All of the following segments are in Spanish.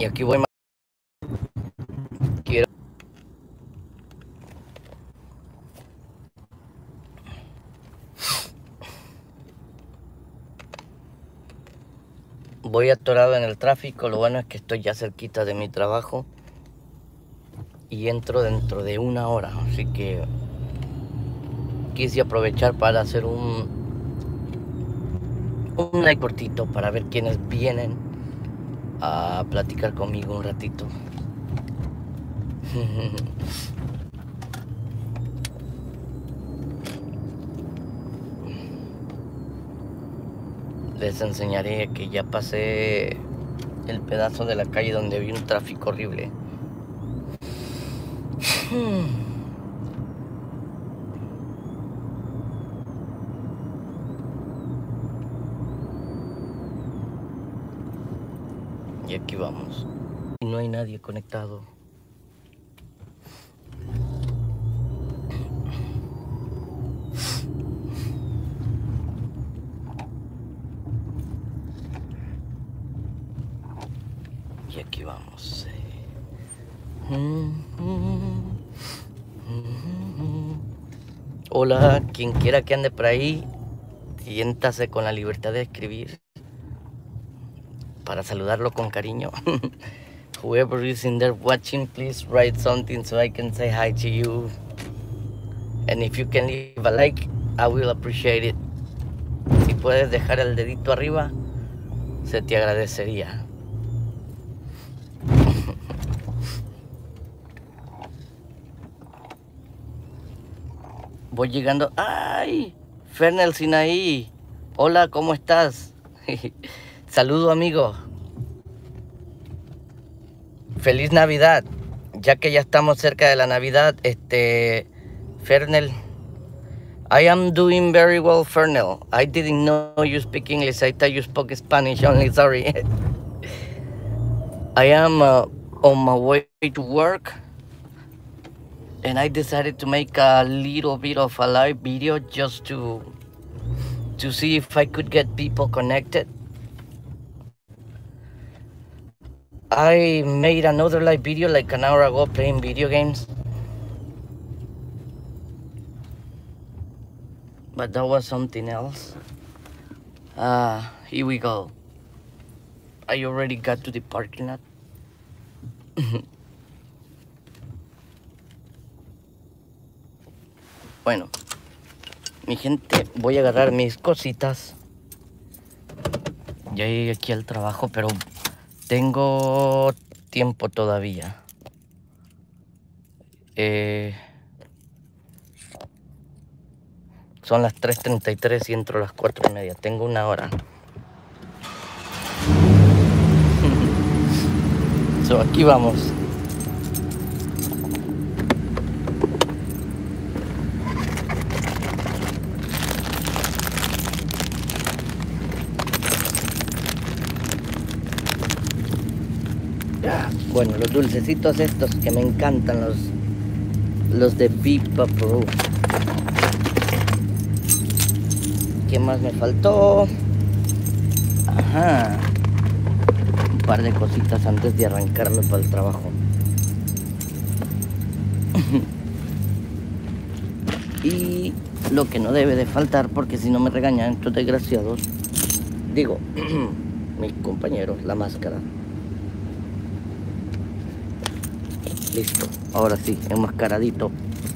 Y aquí voy. Quiero... Voy atorado en el tráfico. Lo bueno es que estoy ya cerquita de mi trabajo y entro dentro de 1 hora, así que quise aprovechar para hacer un live cortito para ver quiénes vienen a platicar conmigo un ratito. Les enseñaré que ya pasé el pedazo de la calle donde vi un tráfico horrible. Y aquí vamos. Y no hay nadie conectado. Y aquí vamos. Hola, quien quiera que ande por ahí, siéntase con la libertad de escribir para saludarlo con cariño. Whoever is in there watching, please write something so I can say hi to you. And if you can leave a like, I will appreciate it. Si puedes dejar el dedito arriba, se te agradecería. Voy llegando. ¡Ay! Fernel Sinaí. Hola, ¿cómo estás? Saludo, amigo. Feliz Navidad. Ya que ya estamos cerca de la Navidad, Fernel. I am doing very well, Fernel. I didn't know you speak English. I thought you spoke Spanish only. Sorry. I am on my way to work, and I decided to make a little bit of a live video just to see if I could get people connected. I made another live video like an hour ago playing video games, but that was something else. Here we go. I already got to the parking lot. Bueno, mi gente, voy a agarrar mis cositas. Ya llegué aquí al trabajo, pero tengo tiempo todavía. Son las 3:33 y entro a las 4:30. Tengo 1 hora. So, aquí vamos. Bueno, los dulcecitos estos que me encantan, los de Big Papa. ¿Qué más me faltó? Ajá. Un par de cositas antes de arrancarme para el trabajo. Y lo que no debe de faltar, porque si no me regañan estos desgraciados, digo, mis compañeros, la máscara. Listo, ahora sí, enmascaradito.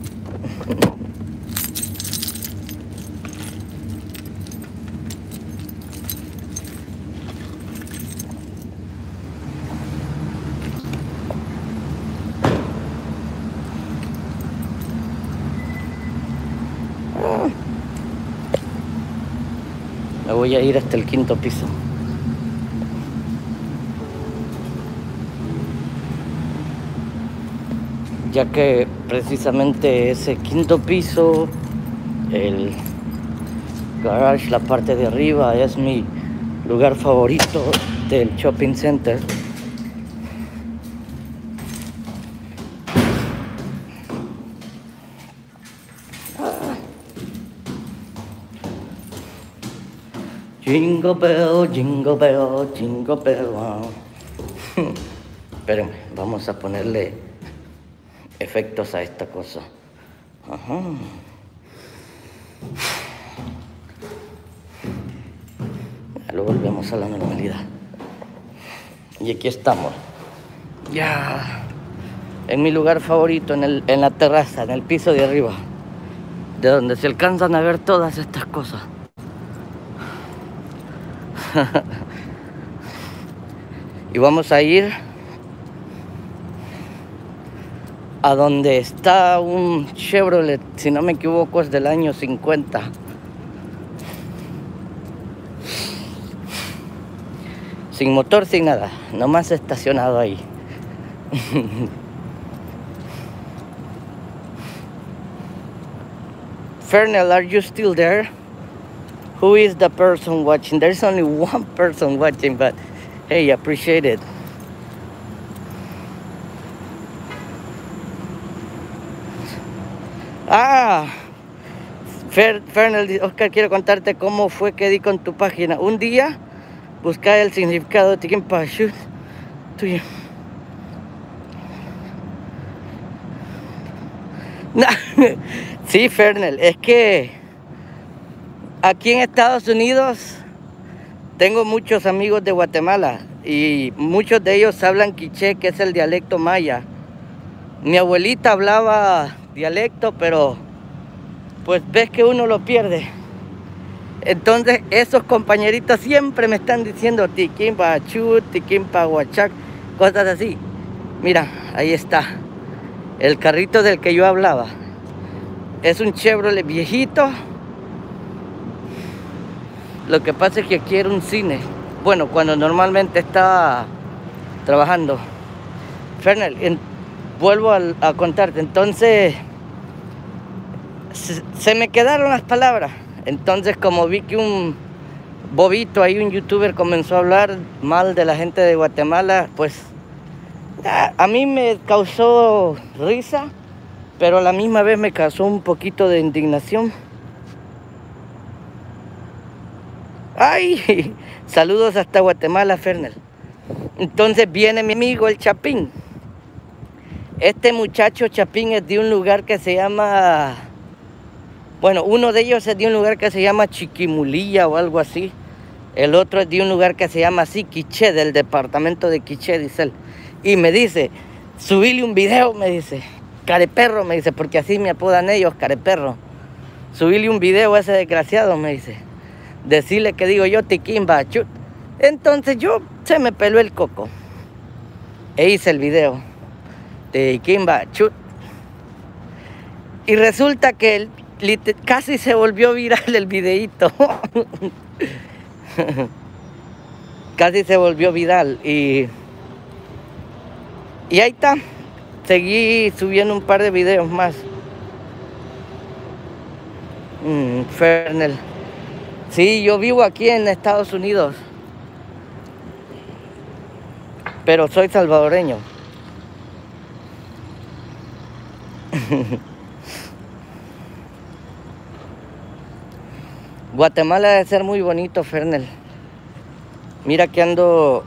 Me voy a ir hasta el 5.º piso. Ya que precisamente ese 5.º piso, el garage, la parte de arriba, es mi lugar favorito del shopping center. Jingle bell, jingle bell, jingle bell. Espérenme, vamos a ponerle efectos a esta cosa. Ajá. Ya lo volvemos a la normalidad. Y aquí estamos. Ya. En mi lugar favorito, en la terraza, en el piso de arriba. De donde se alcanzan a ver todas estas cosas. Y vamos a ir a donde está un Chevrolet, si no me equivoco es del año 50. Sin motor, sin nada, nomás estacionado ahí. Fernel, are you still there? Who is the person watching? There's only one person watching, but hey, appreciate it. Ah, Fernel, Oscar, quiero contarte cómo fue que di con tu página. Un día buscaba el significado de Tikin Parachute. Sí, Fernel, es que aquí en Estados Unidos tengo muchos amigos de Guatemala y muchos de ellos hablan quiché, que es el dialecto maya. Mi abuelita hablaba dialecto, pero pues ves que uno lo pierde. Entonces esos compañeritos siempre me están diciendo Tikin Parachute, Tikin Pahuachac, cosas así. Mira, ahí está el carrito del que yo hablaba. Es un Chevrolet viejito. Lo que pasa es que aquí era un cine. Bueno, cuando normalmente estaba trabajando. Fernel, vuelvo a contarte. Entonces, se me quedaron las palabras. Entonces, como vi que un bobito ahí, un youtuber, comenzó a hablar mal de la gente de Guatemala, pues a mí me causó risa, pero a la misma vez me causó un poquito de indignación. ¡Ay! Saludos hasta Guatemala, Fernel. Entonces viene mi amigo el Chapín. Este muchacho Chapín es de un lugar que se llama... Bueno, uno de ellos es de un lugar que se llama Chiquimulilla o algo así. El otro es de un lugar que se llama así, Quiché, del departamento de Quiché, dice él. Y me dice, subile un video, me dice. Careperro, me dice, porque así me apodan ellos, careperro. Subile un video a ese desgraciado, me dice. Decirle que digo yo Tikin Parachute. Entonces se me peló el coco. E hice el video. Tikin Parachute. Y resulta que casi se volvió viral el videíto. Casi se volvió viral. Y ahí está. Seguí subiendo un par de videos más. Fernel. Sí, yo vivo aquí en Estados Unidos, pero soy salvadoreño. Guatemala debe ser muy bonito, Fernel. Mira que ando...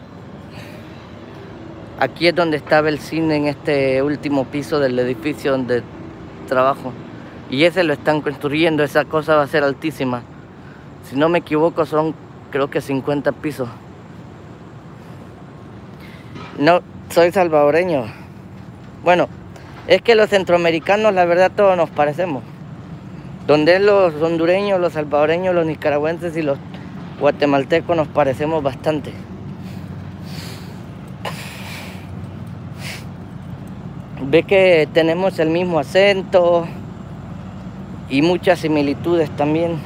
Aquí es donde estaba el cine, en este último piso del edificio donde trabajo. Y ese lo están construyendo, esa cosa va a ser altísima. Si no me equivoco son, creo que 50 pisos. No, soy salvadoreño. Bueno, es que los centroamericanos, la verdad, todos nos parecemos. Donde los hondureños, los salvadoreños, los nicaragüenses y los guatemaltecos nos parecemos bastante. Ve que tenemos el mismo acento y muchas similitudes también.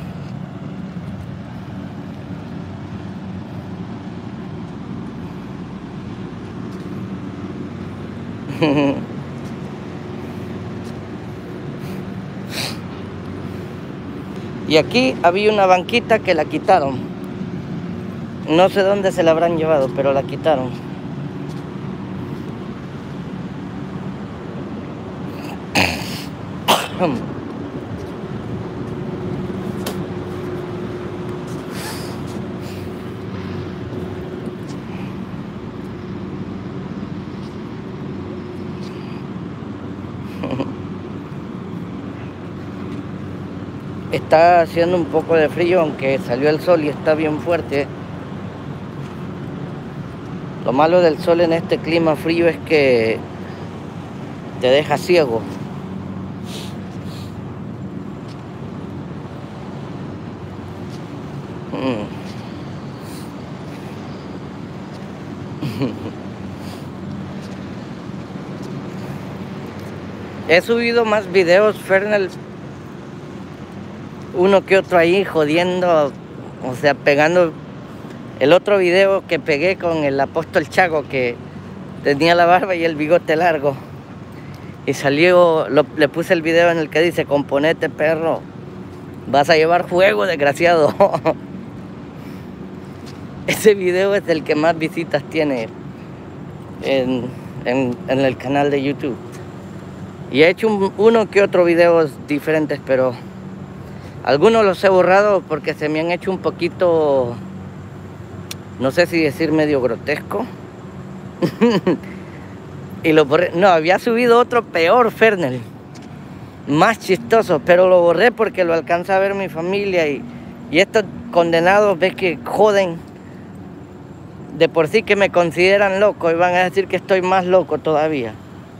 Y aquí había una banquita que la quitaron. No sé dónde se la habrán llevado, pero la quitaron. Está haciendo un poco de frío, aunque salió el sol y está bien fuerte. Lo malo del sol en este clima frío es que te deja ciego. He subido más videos, Fernel, uno que otro ahí jodiendo, o sea, pegando. El otro video que pegué con el apóstol Chago, que tenía la barba y el bigote largo, y salió, le puse el video en el que dice: componete, perro, vas a llevar fuego, desgraciado. Ese video es el que más visitas tiene en el canal de YouTube. Y he hecho uno que otro videos diferentes, pero algunos los he borrado porque se me han hecho un poquito, no sé si decir, medio grotesco. Y lo borré. No, había subido otro peor, Fernel, más chistoso, pero lo borré porque lo alcanza a ver mi familia. Y estos condenados, ves que joden de por sí, que me consideran loco, y van a decir que estoy más loco todavía.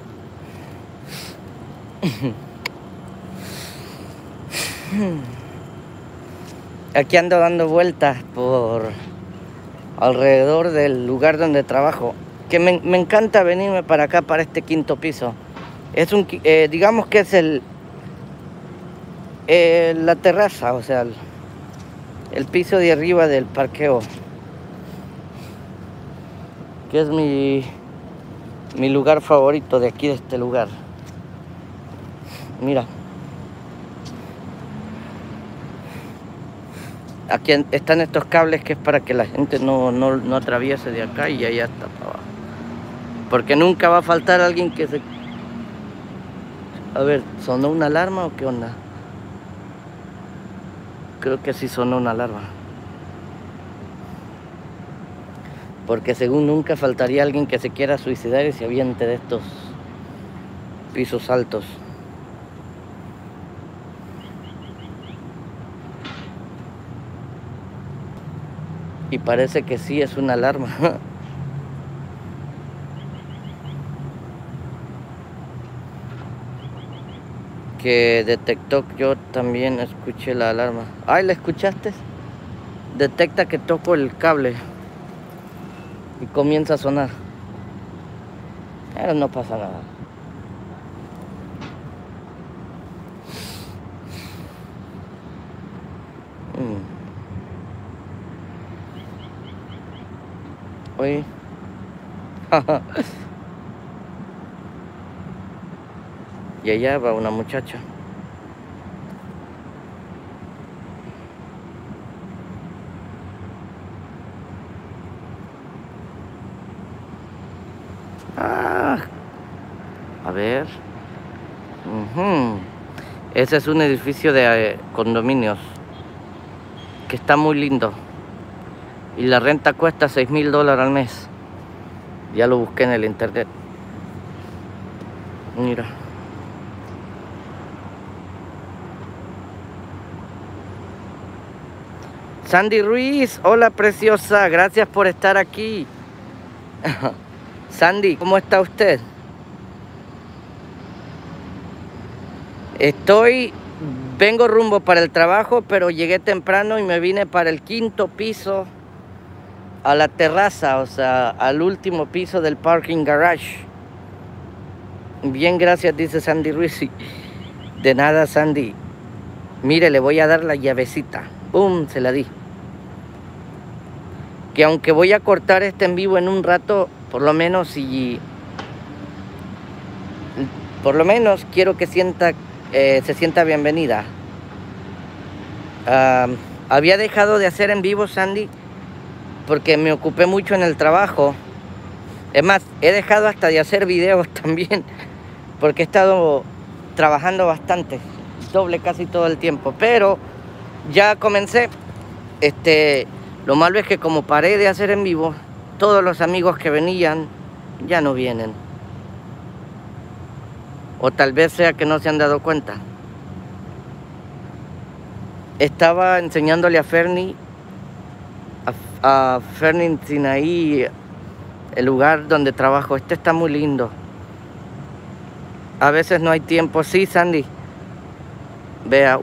Aquí ando dando vueltas por alrededor del lugar donde trabajo, que me encanta venirme para acá, para este quinto piso. Es un, digamos que es la terraza, o sea, el piso de arriba del parqueo, que es mi lugar favorito de aquí, de este lugar. Mira, aquí están estos cables que es para que la gente no atraviese de acá y allá está para abajo. Porque nunca va a faltar alguien que se... A ver, ¿sonó una alarma o qué onda? Creo que sí sonó una alarma. Porque según nunca faltaría alguien que se quiera suicidar y se aviente de estos pisos altos. Y parece que sí es una alarma. Que detectó, yo también escuché la alarma. Ay, ¿la escuchaste? Detecta que toco el cable y comienza a sonar. Pero no pasa nada. Oye. Y allá va una muchacha. A ver. Ese es un edificio de condominios que está muy lindo. Y la renta cuesta $6,000 al mes. Ya lo busqué en el internet. Mira. Sandy Ruiz, hola preciosa, gracias por estar aquí. Sandy, ¿cómo está usted? Vengo rumbo para el trabajo, pero llegué temprano y me vine para el quinto piso, a la terraza, o sea, al último piso del parking garage. Bien, gracias, dice Sandy Ruiz. De nada, Sandy. Mire, le voy a dar la llavecita. ¡Pum! Se la di. Que aunque voy a cortar este en vivo en un rato, por lo menos quiero que se sienta bienvenida. Había dejado de hacer en vivo, Sandy, porque me ocupé mucho en el trabajo. Es más, he dejado hasta de hacer videos también, porque he estado trabajando bastante, doble casi todo el tiempo. Pero ya comencé. Lo malo es que como paré de hacer en vivo, todos los amigos que venían ya no vienen. O tal vez sea que no se han dado cuenta. Estaba enseñándole a Fernie, a Fernie Sinaí, el lugar donde trabajo. Este está muy lindo. A veces no hay tiempo. Sí, Sandy. Vea.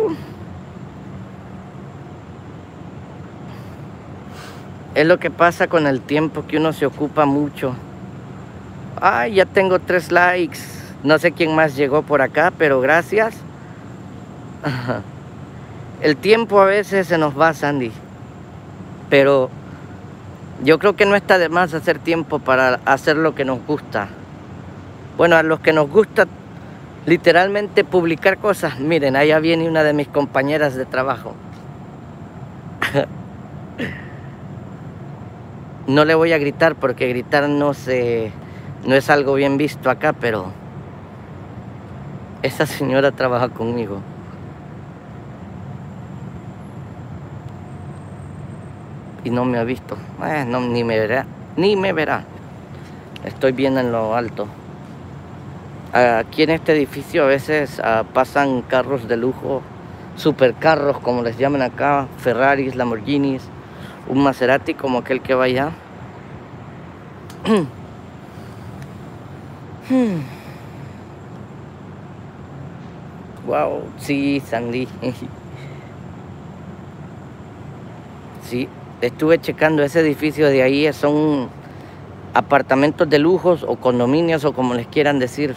Es lo que pasa con el tiempo, que uno se ocupa mucho. Ay, ya tengo 3 likes. No sé quién más llegó por acá, pero gracias. El tiempo a veces se nos va, Sandy. Pero yo creo que no está de más hacer tiempo para hacer lo que nos gusta. Bueno, a los que nos gusta literalmente publicar cosas. Miren, allá viene una de mis compañeras de trabajo. No le voy a gritar porque gritar no es algo bien visto acá, pero esa señora trabaja conmigo. Y no me ha visto. No, ni me verá. Ni me verá. Estoy bien en lo alto. Aquí en este edificio a veces pasan carros de lujo, supercarros como les llaman acá, Ferraris, Lamborghinis, un Maserati como aquel que va allá. Wow, sí, Sandy. Sí, estuve checando ese edificio de ahí, son apartamentos de lujos o condominios o como les quieran decir.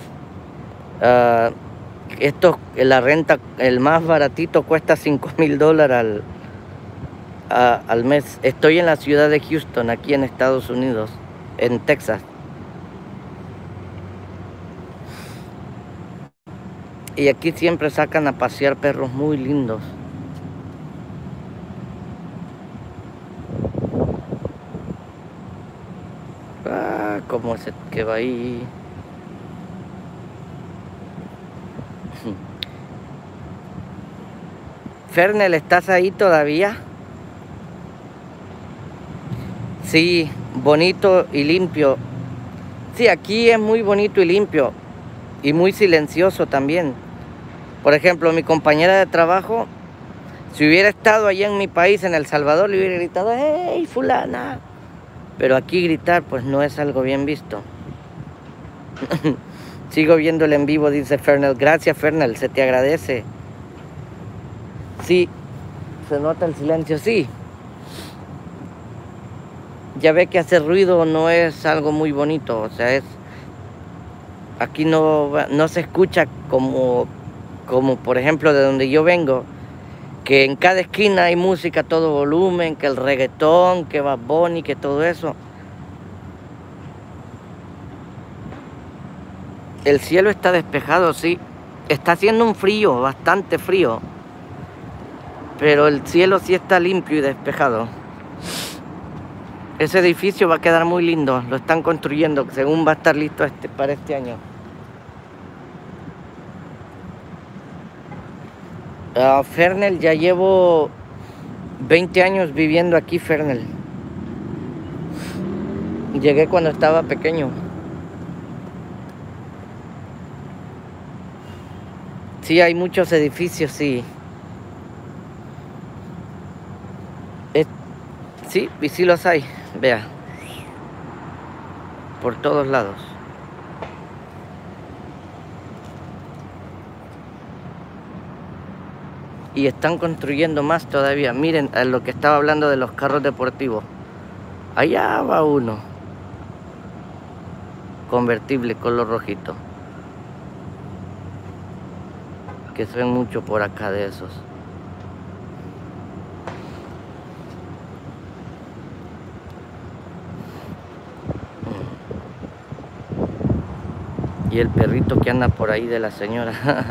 La renta, el más baratito cuesta $5,000 al mes. Estoy en la ciudad de Houston, aquí en Estados Unidos, en Texas. Y aquí siempre sacan a pasear perros muy lindos. Como ese que va ahí. Fernel, ¿estás ahí todavía? Sí, bonito y limpio. Sí, aquí es muy bonito y limpio. Y muy silencioso también. Por ejemplo, mi compañera de trabajo, si hubiera estado allá en mi país, en El Salvador, le hubiera gritado, ¡hey, fulana! Pero aquí gritar, pues no es algo bien visto. Sigo viendo el en vivo, dice Fernel. Gracias, Fernel, se te agradece. Sí, se nota el silencio, sí. Ya ve que hacer ruido no es algo muy bonito, o sea, aquí no se escucha como por ejemplo de donde yo vengo, que en cada esquina hay música a todo volumen, que el reggaetón, que Bad Bunny, que todo eso. El cielo está despejado, sí. Está haciendo un frío, bastante frío. Pero el cielo sí está limpio y despejado. Ese edificio va a quedar muy lindo. Lo están construyendo, según va a estar listo para este año. Fernel, ya llevo 20 años viviendo aquí, Fernel. Llegué cuando estaba pequeño. Sí, hay muchos edificios, sí. Sí, y sí los hay, vea. Por todos lados. Y están construyendo más todavía. Miren a lo que estaba hablando de los carros deportivos. Allá va uno. Convertible, color rojito. Que se ven mucho por acá de esos. Y el perrito que anda por ahí de la señora.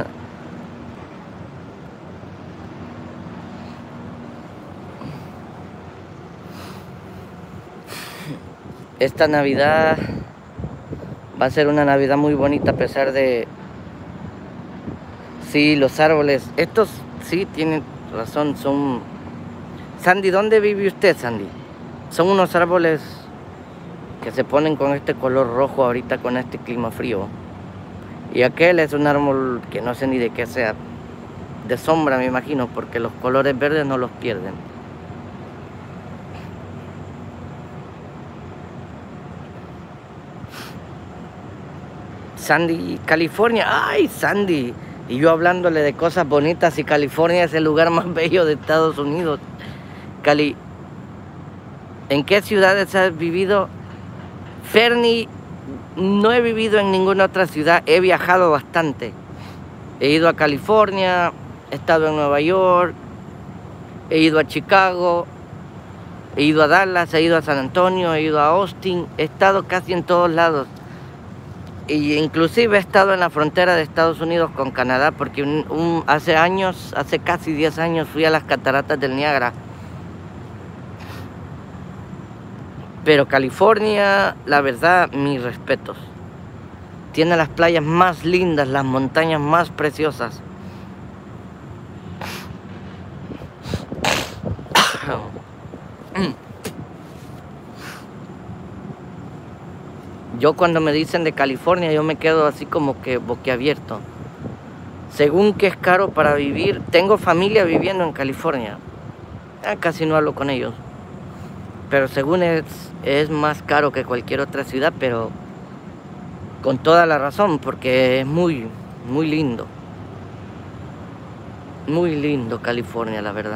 Esta Navidad va a ser una Navidad muy bonita a pesar de... Sí, los árboles. Estos sí tienen razón, son... Sandy, ¿dónde vive usted, Sandy? Son unos árboles que se ponen con este color rojo ahorita con este clima frío. Y aquel es un árbol que no sé ni de qué sea. De sombra, me imagino, porque los colores verdes no los pierden. Sandy, California. ¡Ay, Sandy! Y yo hablándole de cosas bonitas, y California es el lugar más bello de Estados Unidos. ¿En qué ciudades has vivido? Fernie, no he vivido en ninguna otra ciudad, he viajado bastante. He ido a California, he estado en Nueva York, he ido a Chicago, he ido a Dallas, he ido a San Antonio, he ido a Austin, he estado casi en todos lados. Y inclusive he estado en la frontera de Estados Unidos con Canadá, porque hace casi 10 años fui a las cataratas del Niágara. Pero California, la verdad, mis respetos. Tiene las playas más lindas, las montañas más preciosas. Yo cuando me dicen de California, yo me quedo así como que boquiabierto. Según que es caro para vivir, tengo familia viviendo en California. Casi no hablo con ellos. Pero según es más caro que cualquier otra ciudad, pero con toda la razón, porque es muy, muy lindo. Muy lindo California, la verdad.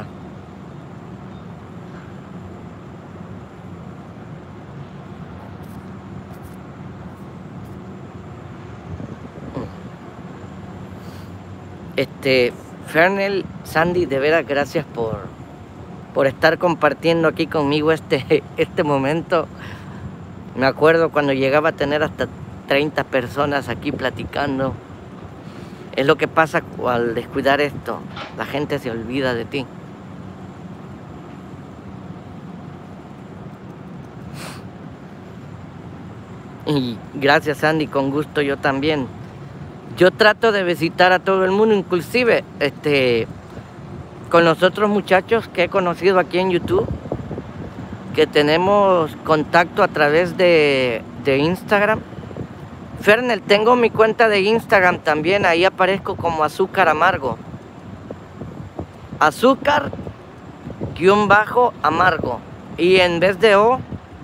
Fernel, Sandy, de veras gracias por estar compartiendo aquí conmigo este momento. Me acuerdo cuando llegaba a tener hasta 30 personas aquí platicando. Es lo que pasa al descuidar esto. La gente se olvida de ti. Y gracias, Sandy, con gusto yo también. Yo trato de visitar a todo el mundo, inclusive con los otros muchachos que he conocido aquí en YouTube, que tenemos contacto a través de Instagram. Fernel, tengo mi cuenta de Instagram también, ahí aparezco como Azúcar Amargo. Azúcar_amargo. Y en vez de O,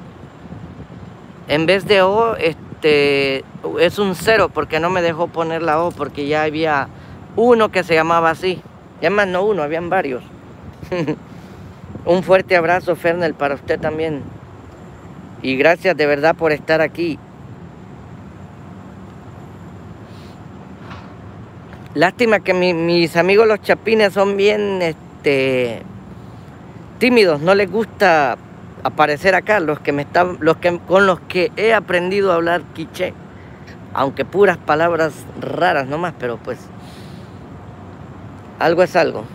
es un 0, porque no me dejó poner la O, porque ya había uno que se llamaba así. Y además no uno, habían varios. Un fuerte abrazo, Fernel, para usted también. Y gracias de verdad por estar aquí. Lástima que mis amigos los chapines son bien tímidos, no les gusta aparecer acá, con los que he aprendido a hablar quiché, aunque puras palabras raras nomás, pero pues algo es algo.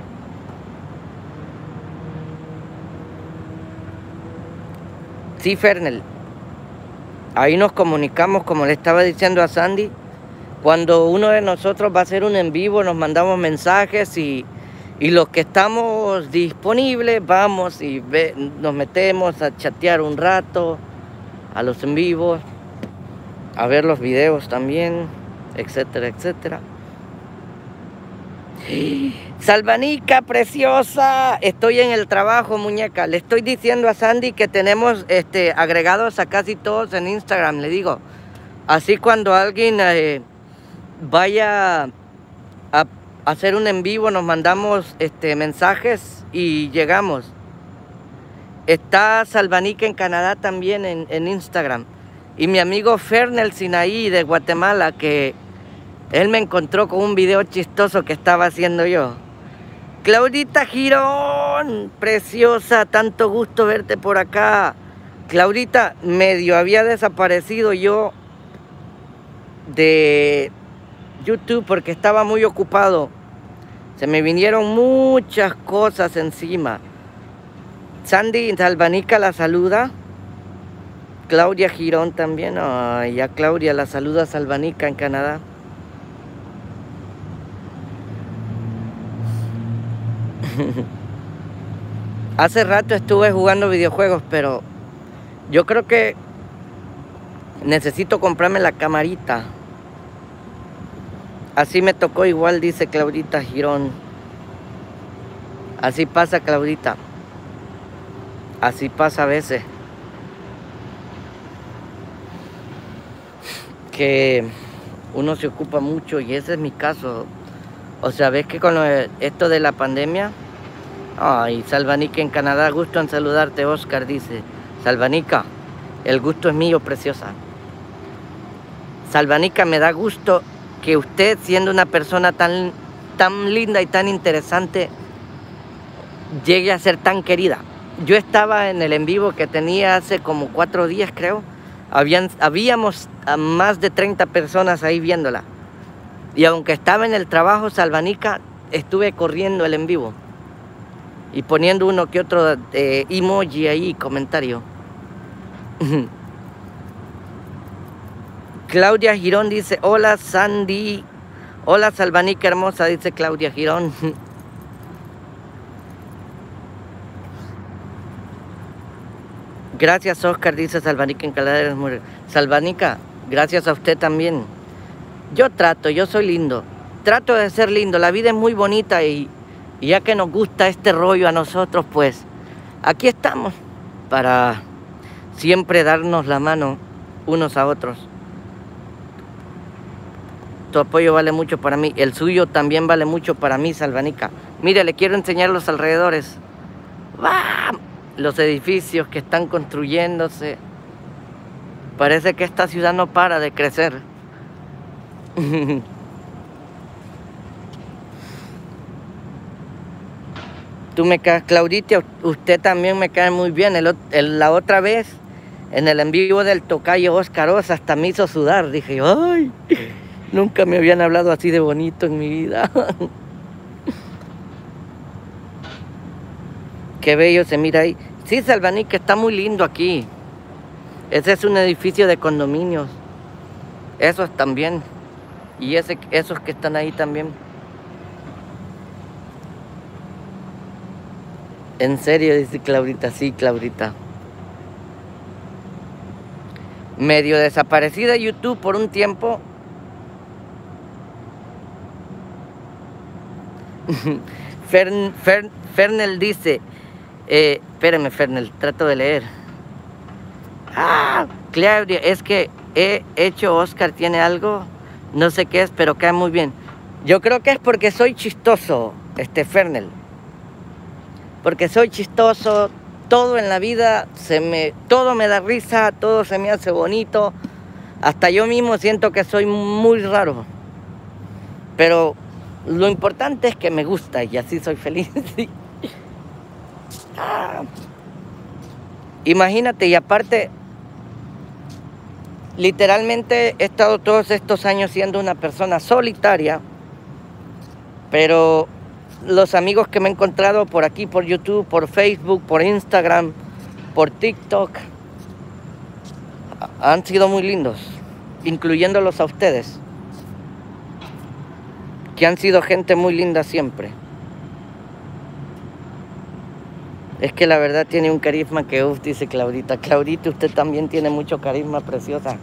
Sí, Fernel, ahí nos comunicamos, como le estaba diciendo a Sandy. Cuando uno de nosotros va a hacer un en vivo, nos mandamos mensajes y los que estamos disponibles vamos y nos metemos a chatear un rato, a los en vivos, a ver los videos también, etcétera, etcétera. Salvanica, preciosa, estoy en el trabajo, muñeca. Le estoy diciendo a Sandy que tenemos agregados a casi todos en Instagram, le digo. Así cuando alguien vaya a hacer un en vivo, nos mandamos mensajes y llegamos. Está Salvanica en Canadá también en Instagram. Y mi amigo Fernel Sinaí de Guatemala, que él me encontró con un video chistoso que estaba haciendo yo. Claudita Girón, preciosa, tanto gusto verte por acá. Claudita, medio había desaparecido yo de YouTube porque estaba muy ocupado. Se me vinieron muchas cosas encima. Sandy Salvanica la saluda. Claudia Girón también. Ay, ya Claudia la saluda, Salvanica en Canadá. Hace rato estuve jugando videojuegos, pero yo creo que necesito comprarme la camarita. Así me tocó igual, dice Claudita Girón. Así pasa, Claudita. Así pasa a veces. Que uno se ocupa mucho y ese es mi caso. O sea, ves que con esto de la pandemia... Ay, Salvanica en Canadá, gusto en saludarte, Oscar, dice. Salvanica, el gusto es mío, preciosa. Salvanica, me da gusto que usted, siendo una persona tan linda y tan interesante, llegue a ser tan querida. Yo estaba en el en vivo que tenía hace como 4 días, creo. Habíamos a más de 30 personas ahí viéndola. Y aunque estaba en el trabajo, Salvanica, estuve corriendo el en vivo. Y poniendo uno que otro emoji ahí, comentario. Claudia Girón dice, hola Sandy. Hola Salvanica hermosa, dice Claudia Girón. Gracias Oscar, dice Salvanica en Canadá. Salvanica, gracias a usted también. Yo soy lindo. Trato de ser lindo, la vida es muy bonita y ya que nos gusta este rollo a nosotros, pues aquí estamos para siempre darnos la mano unos a otros. Tu apoyo vale mucho para mí, el suyo también vale mucho para mí, Salvanica. Mire, le quiero enseñar los alrededores. ¡Bah! Los edificios que están construyéndose. Parece que esta ciudad no para de crecer. Tú me caes, Claudita, usted también me cae muy bien. La otra vez, en el en vivo del tocayo Oscar Osa, hasta me hizo sudar. Dije, ay, nunca me habían hablado así de bonito en mi vida. Qué bello se mira ahí. Sí, Salvanica, está muy lindo aquí. Ese es un edificio de condominios. Esos también. Y esos que están ahí también. En serio, dice Claudita. Sí, Claudita. Medio desaparecida de YouTube por un tiempo. Fernel dice... espérenme, Fernel, trato de leer. Ah, Claudia, es que he hecho, Oscar tiene algo, no sé qué es, pero cae muy bien. Yo creo que es porque soy chistoso, Fernel. Porque soy chistoso, todo en la vida, todo me da risa, todo se me hace bonito. Hasta yo mismo siento que soy muy raro. Pero lo importante es que me gusta y así soy feliz. Imagínate, y aparte, literalmente he estado todos estos años siendo una persona solitaria, pero los amigos que me he encontrado por aquí, por YouTube, por Facebook, por Instagram, por TikTok, han sido muy lindos, incluyéndolos a ustedes, que han sido gente muy linda siempre. Es que la verdad tiene un carisma que dice Claudita. Claudita, usted también tiene mucho carisma, preciosa.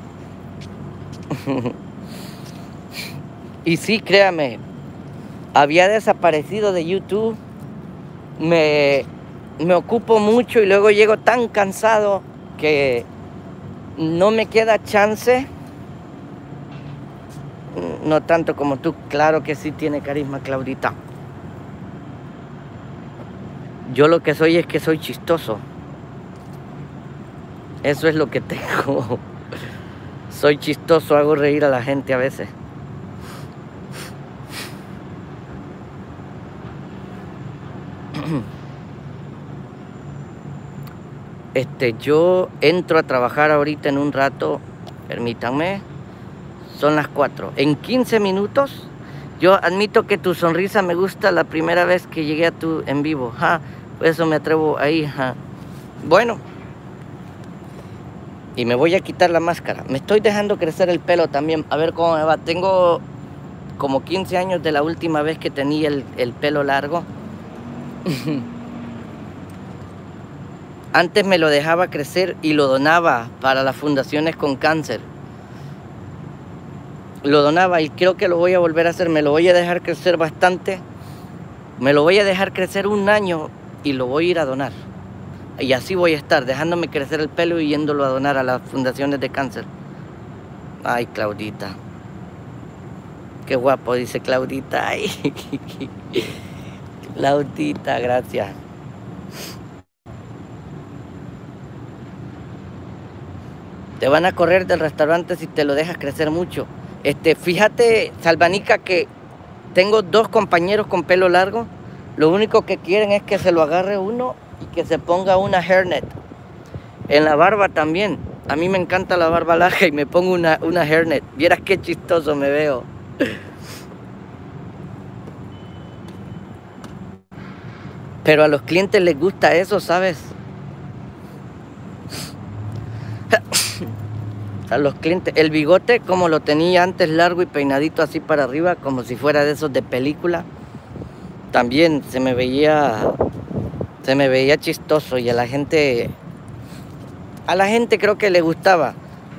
Y sí, créame, había desaparecido de YouTube. Me ocupo mucho y luego llego tan cansado que no me queda chance. No tanto como tú, claro que sí tiene carisma, Claudita. Yo lo que soy es que soy chistoso. Eso es lo que tengo. Soy chistoso, hago reír a la gente a veces. Yo entro a trabajar ahorita en un rato. Permítanme. Son las 4. En 15 minutos. Yo admito que tu sonrisa me gusta la primera vez que llegué a tu en vivo. Por eso me atrevo ahí. Bueno. Y me voy a quitar la máscara. Me estoy dejando crecer el pelo también. A ver cómo me va. Tengo como 15 años de la última vez que tenía el pelo largo. Antes me lo dejaba crecer y lo donaba para las fundaciones con cáncer. lo donaba y creo que lo voy a volver a hacer. Me lo voy a dejar crecer bastante. Me lo voy a dejar crecer 1 año y lo voy a ir a donar. Y así voy a estar, dejándome crecer el pelo y yéndolo a donar a las fundaciones de cáncer. Ay, Claudita. Qué guapo, dice Claudita. Ay. Claudita, gracias. Te van a correr del restaurante si te lo dejas crecer mucho. Fíjate, Salvanica, que tengo 2 compañeros con pelo largo. Lo único que quieren es que se lo agarre uno y que se ponga una hairnet. En la barba también. A mí me encanta la barba larga y me pongo una hairnet. Vieras qué chistoso me veo. Pero a los clientes les gusta eso, ¿sabes? A los clientes, el bigote como lo tenía antes, largo y peinadito así para arriba, como si fuera de esos de película, también se me veía chistoso y a la gente creo que le gustaba.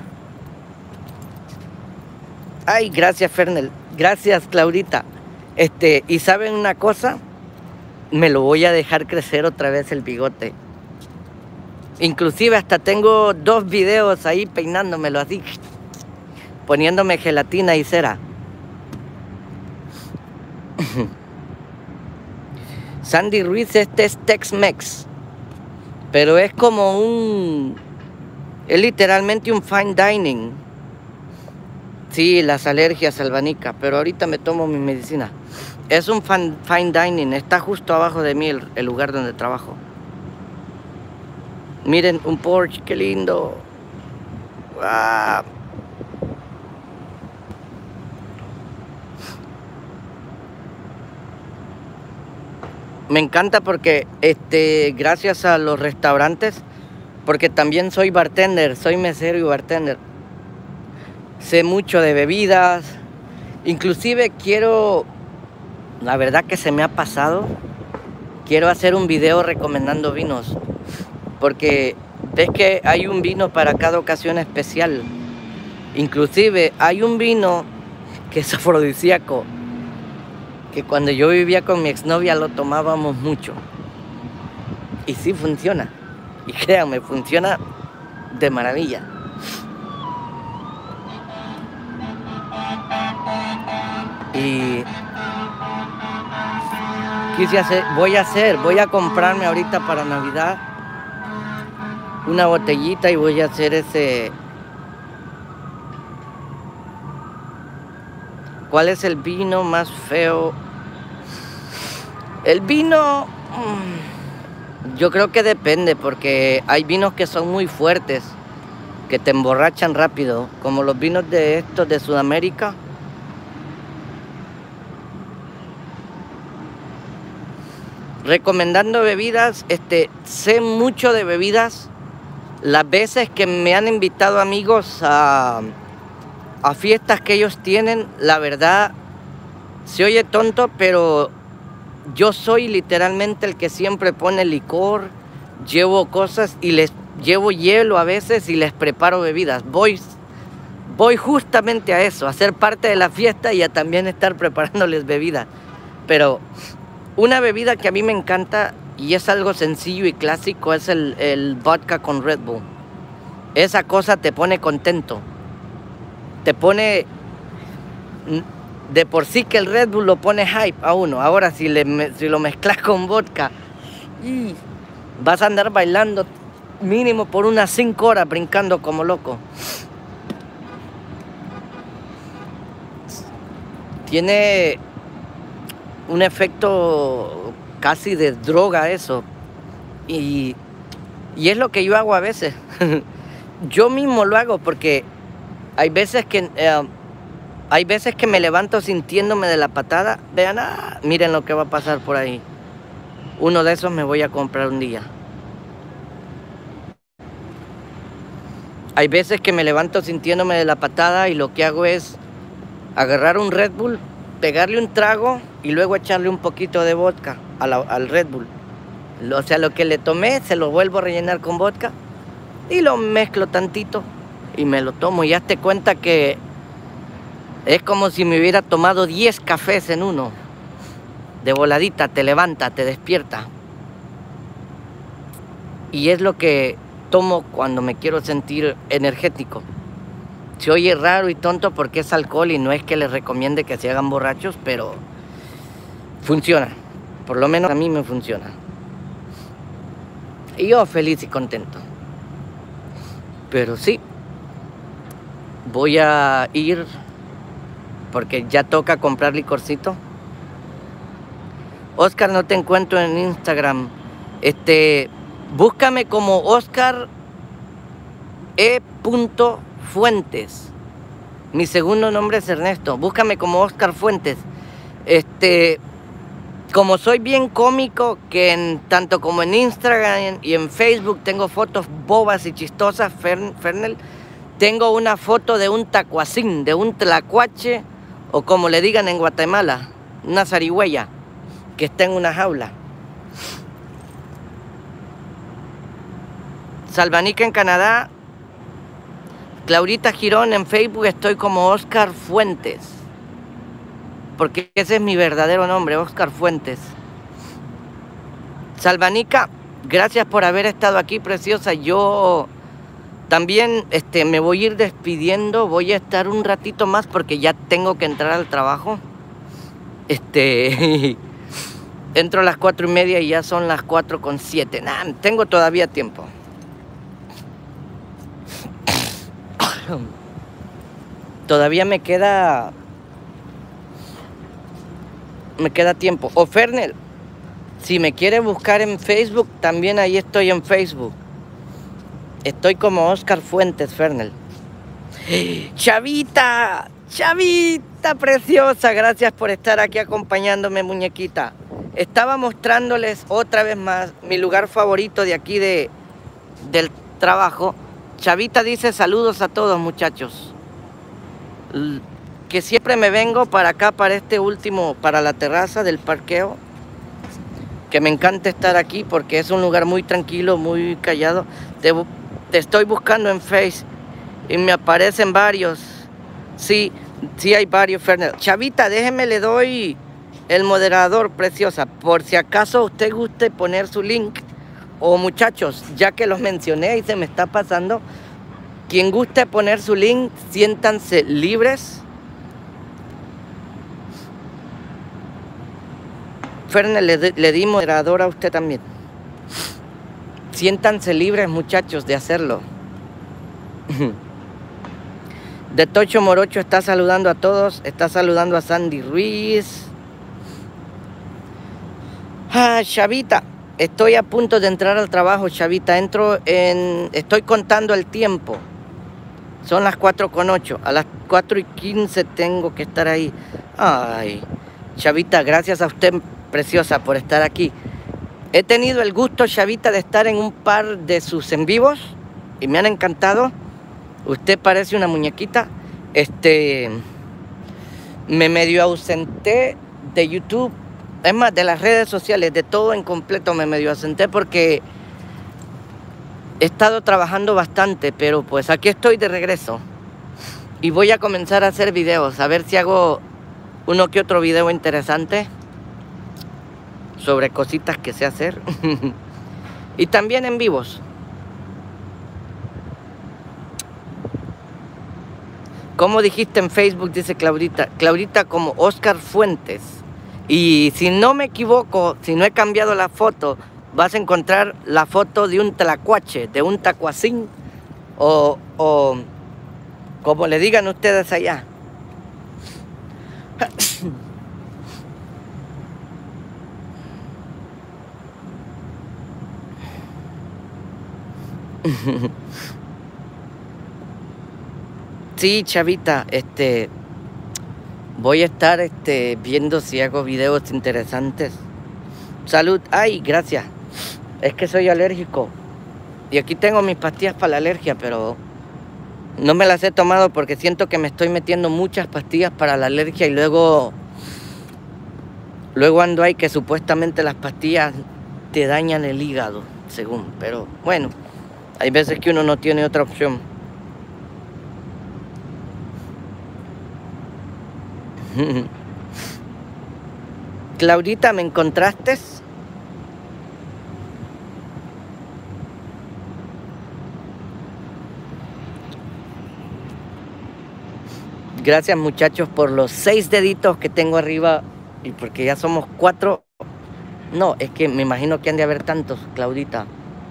Ay, gracias, Fernel, gracias, Claudita. Y ¿saben una cosa? Me lo voy a dejar crecer otra vez el bigote. Inclusive hasta tengo 2 videos ahí peinándomelo así, poniéndome gelatina y cera. Sandy Ruiz, este es Tex-Mex, pero es como es literalmente un fine dining. Sí, las alergias, Salvanica, pero ahorita me tomo mi medicina. Es un fine dining, está justo abajo de mí el lugar donde trabajo. Miren, un Porsche, qué lindo. ¡Ah! Me encanta porque, gracias a los restaurantes, porque también soy bartender, soy mesero y bartender. Sé mucho de bebidas. Inclusive la verdad que se me ha pasado, quiero hacer un video recomendando vinos. Porque ves que hay un vino para cada ocasión especial. Inclusive hay un vino que es afrodisíaco, que cuando yo vivía con mi exnovia lo tomábamos mucho. Y sí funciona. Y créanme, funciona de maravilla. Y voy a comprarme ahorita para Navidad una botellita y voy a hacer ese. ¿Cuál es el vino más feo? El vino, yo creo que depende, porque hay vinos que son muy fuertes, que te emborrachan rápido, como los vinos de Sudamérica. Recomendando bebidas, sé mucho de bebidas. Las veces que me han invitado amigos a fiestas que ellos tienen, la verdad, se oye tonto, pero yo soy literalmente el que siempre pone licor, llevo cosas y les llevo hielo a veces y les preparo bebidas. Voy justamente a eso, a ser parte de la fiesta y a también estar preparándoles bebidas. Pero una bebida que a mí me encanta y es algo sencillo y clásico es el vodka con Red Bull. Esa cosa te pone contento. Te pone. De por sí que el Red Bull lo pone hype a uno. Ahora si lo mezclas con vodka, vas a andar bailando mínimo por unas 5 horas brincando como loco. Tiene un efecto casi de droga eso. Y es lo que yo hago a veces. Yo mismo lo hago porque hay veces que me levanto sintiéndome de la patada. Vean, miren lo que va a pasar por ahí. Uno de esos me voy a comprar un día. Hay veces que me levanto sintiéndome de la patada y lo que hago es agarrar un Red Bull, pegarle un trago y luego echarle un poquito de vodka al Red Bull. O sea, lo que le tomé se lo vuelvo a rellenar con vodka y lo mezclo tantito y me lo tomo. Y hazte cuenta que Es como si me hubiera tomado 10 cafés en uno. De voladita, te levanta, te despierta. Y es lo que tomo cuando me quiero sentir energético. Se oye raro y tonto porque es alcohol y no es que les recomiende que se hagan borrachos, pero funciona. Por lo menos a mí me funciona. Y yo feliz y contento. Pero sí, voy a ir porque ya toca comprar licorcito. Oscar, no te encuentro en Instagram. Búscame como Oscar E. Fuentes. Mi segundo nombre es Ernesto. Búscame como Oscar Fuentes. Como soy bien cómico, que tanto como en Instagram y en Facebook tengo fotos bobas y chistosas, Fernel, tengo una foto de un tacuacín, de un tlacuache, o como le digan en Guatemala, una zarigüeya, que está en una jaula. Salvanica en Canadá, Claudita Girón en Facebook, estoy como Oscar Fuentes. Porque ese es mi verdadero nombre, Oscar Fuentes. Salvanica, gracias por haber estado aquí, preciosa. Yo también me voy a ir despidiendo. Voy a estar un ratito más porque ya tengo que entrar al trabajo. Entro a las 4:30 y ya son las 4:07. Nah, tengo todavía tiempo. Todavía me queda tiempo. O Fernel, si me quiere buscar en Facebook, también ahí estoy en Facebook. Estoy como Oscar Fuentes, Fernel. Chavita, Chavita preciosa, gracias por estar aquí acompañándome, muñequita. Estaba mostrándoles otra vez más mi lugar favorito de aquí del trabajo. Chavita dice saludos a todos, muchachos. Que siempre me vengo para acá, para la terraza del parqueo. Que me encanta estar aquí porque es un lugar muy tranquilo, muy callado. Te estoy buscando en Face y me aparecen varios. Sí hay varios, Fernando. Chavita, déjeme, le doy el moderador, preciosa. Por si acaso usted guste poner su link. O muchachos, ya que los mencioné y se me está pasando, quien guste poner su link, siéntanse libres. Fernel, le di moderador a usted también. Siéntanse libres, muchachos, de hacerlo. De Tocho Morocho está saludando a todos. Está saludando a Sandy Ruiz. Chavita, estoy a punto de entrar al trabajo, Chavita. Estoy contando el tiempo. Son las 4:08. A las 4:15 tengo que estar ahí. Ay, Chavita, gracias a usted, preciosa, por estar aquí. He tenido el gusto, Chavita, de estar en un par de sus en vivos y me han encantado. Usted parece una muñequita. Me medio ausenté de YouTube, es más, de las redes sociales, de todo en completo me medio ausenté porque he estado trabajando bastante, pero pues aquí estoy de regreso. Y voy a comenzar a hacer videos, a ver si hago uno que otro video interesante sobre cositas que sé hacer. Y también en vivos. Como dijiste en Facebook, dice Claudita. Claudita como Oscar Fuentes. Y si no me equivoco, si no he cambiado la foto, vas a encontrar la foto de un tlacuache, de un tacuacín, o como le digan ustedes allá. Sí, Chavita, voy a estar viendo si hago videos interesantes. Salud. Ay, gracias. Es que soy alérgico. Y aquí tengo mis pastillas para la alergia, pero no me las he tomado porque siento que me estoy metiendo muchas pastillas para la alergia y luego ando ahí que supuestamente las pastillas te dañan el hígado, según. Pero bueno, hay veces que uno no tiene otra opción. Claudita, ¿me encontraste? Gracias, muchachos, por los 6 deditos que tengo arriba. Y porque ya somos 4. No, es que me imagino que han de haber tantos, Claudita.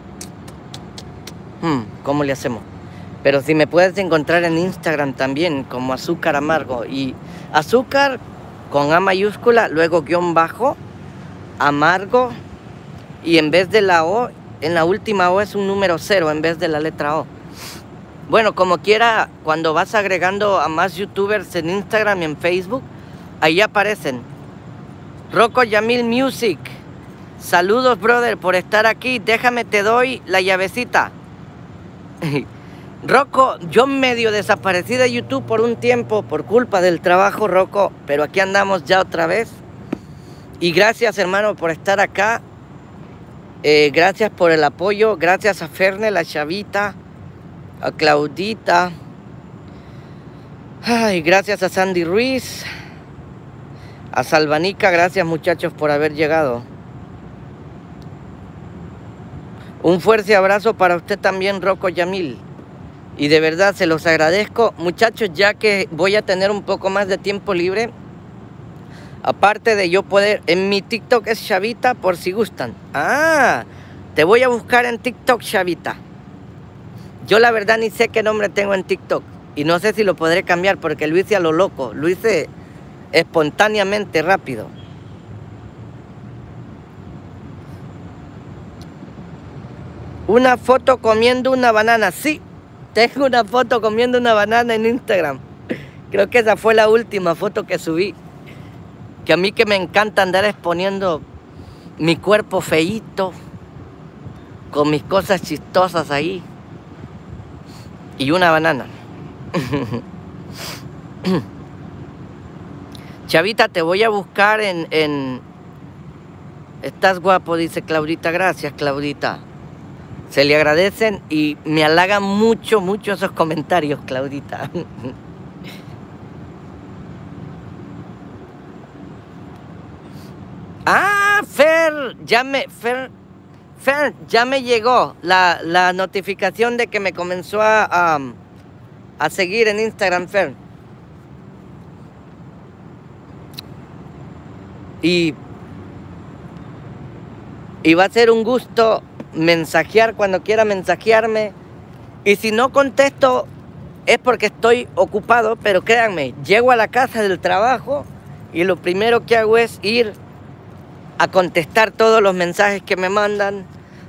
¿Cómo le hacemos? Pero si me puedes encontrar en Instagram también, como Azúcar Amargo. Y azúcar con A mayúscula, luego guión bajo, amargo. Y en vez de la O, en la última O es un número 0 en vez de la letra O. Bueno, como quiera, cuando vas agregando a más youtubers en Instagram y en Facebook, ahí aparecen. Rocco Yamil Music. Saludos, brother, por estar aquí. Déjame, te doy la llavecita. Rocco, yo medio desaparecí de YouTube por un tiempo por culpa del trabajo, Rocco, pero aquí andamos ya otra vez. Y gracias, hermano, por estar acá. Gracias por el apoyo. Gracias a Ferne, la Chavita, a Claudita. Ay, gracias a Sandy Ruiz, a Salvanica. Gracias, muchachos, por haber llegado. Un fuerte abrazo para usted también, Rocco Yamil. Y de verdad se los agradezco. Muchachos, ya que voy a tener un poco más de tiempo libre, aparte de yo poder, en mi TikTok es Chavita, por si gustan. Ah, te voy a buscar en TikTok, Chavita. Yo la verdad ni sé qué nombre tengo en TikTok. Y no sé si lo podré cambiar porque lo hice a lo loco. Lo hice espontáneamente, rápido. Una foto comiendo una banana. Sí, tengo una foto comiendo una banana en Instagram. Creo que esa fue la última foto que subí. Que a mí que me encanta andar exponiendo mi cuerpo feíto, con mis cosas chistosas ahí. Y una banana. Chavita, te voy a buscar en... Estás guapo, dice Claudita. Gracias, Claudita. Se le agradecen y me halagan mucho, mucho esos comentarios, Claudita. Ah, Fer, ya me llegó la notificación de que me comenzó a seguir en Instagram, Fer. Y va a ser un gusto mensajear cuando quiera mensajearme. Y si no contesto es porque estoy ocupado, pero créanme, llego a la casa del trabajo y lo primero que hago es ir a contestar todos los mensajes que me mandan.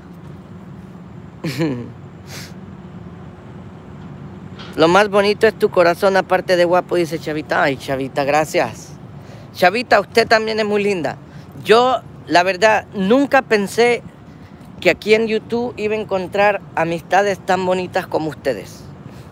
Lo más bonito es tu corazón, aparte de guapo, dice Chavita. Ay, Chavita, gracias. Chavita, usted también es muy linda. Yo, la verdad, nunca pensé que aquí en YouTube iba a encontrar amistades tan bonitas como ustedes.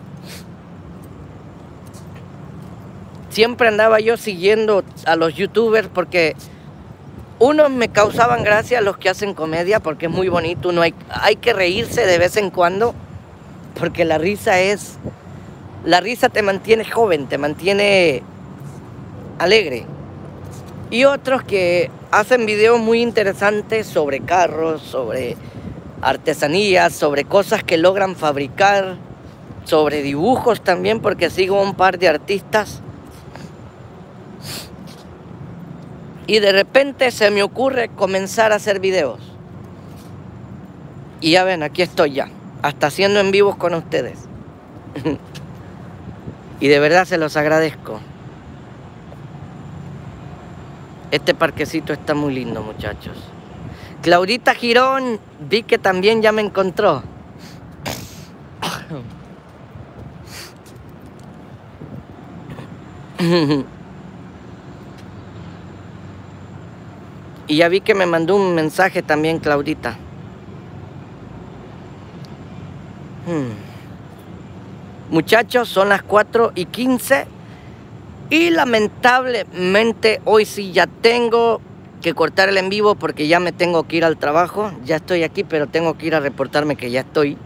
Siempre andaba yo siguiendo a los youtubers porque unos me causaban gracia, los que hacen comedia, porque es muy bonito. Uno hay que reírse de vez en cuando, porque la risa te mantiene joven, te mantiene alegre. Y otros que hacen videos muy interesantes sobre carros, sobre artesanías, sobre cosas que logran fabricar, sobre dibujos también, porque sigo a un par de artistas. Y de repente se me ocurre comenzar a hacer videos. Y ya ven, aquí estoy ya, hasta haciendo en vivos con ustedes. Y de verdad se los agradezco. Este parquecito está muy lindo, muchachos. Claudita Girón, vi que también ya me encontró. Y ya vi que me mandó un mensaje también, Claudita. Muchachos, son las 4:15 y lamentablemente hoy sí ya tengo que cortar el en vivo porque ya me tengo que ir al trabajo. Ya estoy aquí, pero tengo que ir a reportarme que ya estoy.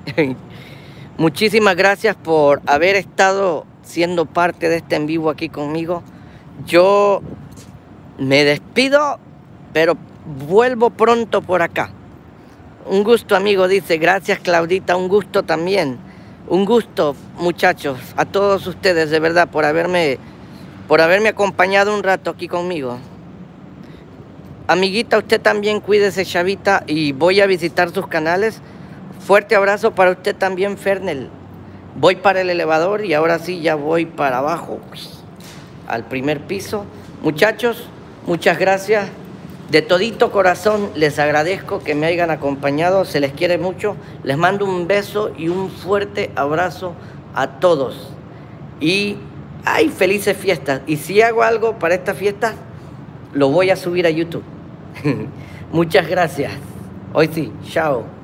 Muchísimas gracias por haber estado siendo parte de este en vivo aquí conmigo. yo me despido, pero vuelvo pronto por acá. Un gusto, amigo, dice. Gracias, Claudita, un gusto también. Un gusto, muchachos, a todos ustedes, de verdad, por haberme acompañado un rato aquí conmigo. Amiguita, usted también cuídese, chavita, y voy a visitar sus canales. Fuerte abrazo para usted también, Fernel. Voy para el elevador y ahora sí ya voy para abajo, al primer piso. Muchachos, muchas gracias. De todito corazón les agradezco que me hayan acompañado. Se les quiere mucho. Les mando un beso y un fuerte abrazo a todos. Y ay, felices fiestas. Y si hago algo para esta fiesta, lo voy a subir a YouTube. Muchas gracias. Hoy sí, chao.